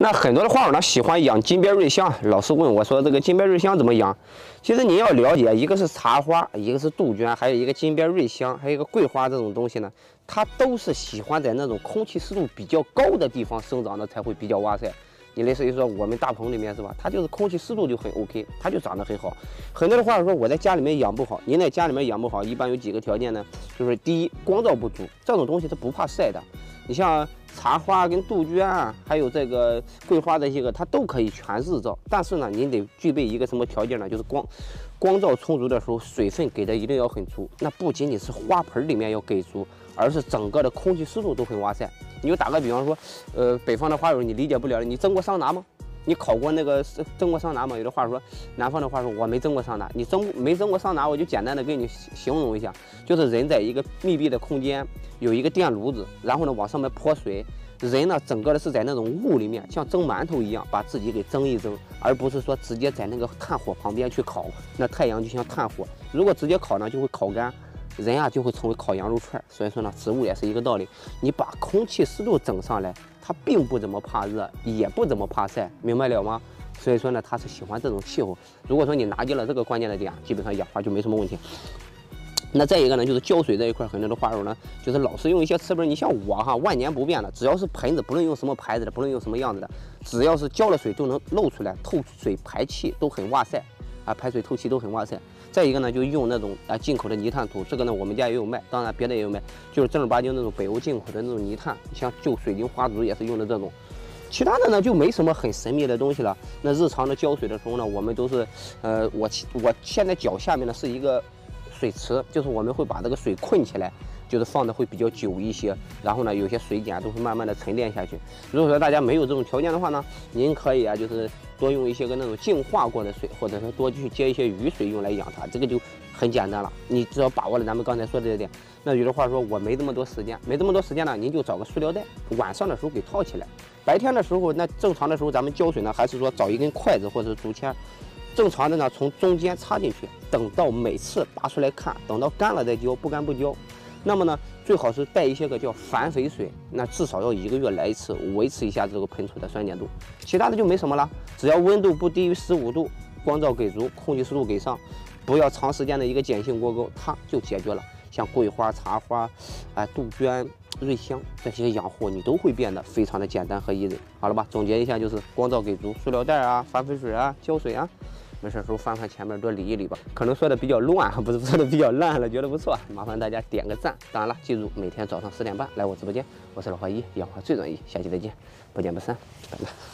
那很多的花友呢喜欢养金边瑞香，老是问我说这个金边瑞香怎么养？其实你要了解，一个是茶花，一个是杜鹃，还有一个金边瑞香，还有一个桂花这种东西呢，它都是喜欢在那种空气湿度比较高的地方生长的，才会比较哇塞。你类似于说我们大棚里面是吧？它就是空气湿度就很 OK， 它就长得很好。很多的话说我在家里面养不好，您在家里面养不好，一般有几个条件呢？就是第一，光照不足，这种东西它不怕晒的。你像茶花跟杜鹃啊，还有这个桂花这些个，它都可以全日照。但是呢，您得具备一个什么条件呢？就是光照充足的时候，水分给的一定要很足。那不仅仅是花盆里面要给足，而是整个的空气湿度都很哇塞。你就打个比方说，北方的花友你理解不了了，你蒸过桑拿吗？你烤过那个蒸过桑拿吗？有的话说，南方的话说我没蒸过桑拿。你没蒸过桑拿，我就简单的给你形容一下，就是人在一个密闭的空间，有一个电炉子，然后呢往上面泼水，人呢整个的是在那种雾里面，像蒸馒头一样把自己给蒸一蒸，而不是说直接在那个炭火旁边去烤。那太阳就像炭火，如果直接烤呢就会烤干。人啊就会成为烤羊肉串，所以说呢，植物也是一个道理。你把空气湿度整上来，它并不怎么怕热，也不怎么怕晒，明白了吗？所以说呢，它是喜欢这种气候。如果说你拿捏了这个关键的点，基本上养花就没什么问题。那再一个呢，就是浇水这一块，很多的花友呢，就是老是用一些瓷盆。你像我哈，万年不变的，只要是盆子，不论用什么牌子的，不论用什么样子的，只要是浇了水就能漏出来，透水排气都很哇塞啊，排水透气都很哇塞。再一个呢，就用那种进口的泥炭土，这个呢我们家也有卖，当然别的也有卖，就是正儿八经那种北欧进口的那种泥炭，像旧水晶花烛也是用的这种。其他的呢就没什么很神秘的东西了。那日常的浇水的时候呢，我们都是，我现在脚下面呢是一个水池，就是我们会把这个水困起来。就是放的会比较久一些，然后呢，有些水碱都会慢慢的沉淀下去。如果说大家没有这种条件的话呢，您可以就是多用一些个那种净化过的水，或者说多去接一些雨水用来养它，这个就很简单了。你只要把握了咱们刚才说的这点。那有的话说我没这么多时间，呢，您就找个塑料袋，晚上的时候给套起来。白天的时候，那正常的时候咱们浇水呢，还是说找一根筷子或者是竹签。正常的呢，从中间插进去，等到每次拔出来看，等到干了再浇，不干不浇。那么呢，最好是带一些个叫反肥水，那至少要1个月来一次，维持一下这个盆土的酸碱度。其他的就没什么了，只要温度不低于15度，光照给足，空气湿度给上，不要长时间的一个碱性过高，它就解决了。像桂花、茶花、杜鹃、瑞香这些养护，你都会变得非常的简单和易人。好了吧，总结一下就是光照给足，塑料袋啊、反肥水啊、浇水啊。没事时候翻翻前面多理一理吧，可能说的比较乱，不是说的比较烂了，觉得不错，麻烦大家点个赞。当然了，记住每天早上10点半来我直播间，我是老花一，养花最专一，下期再见，不见不散，拜拜。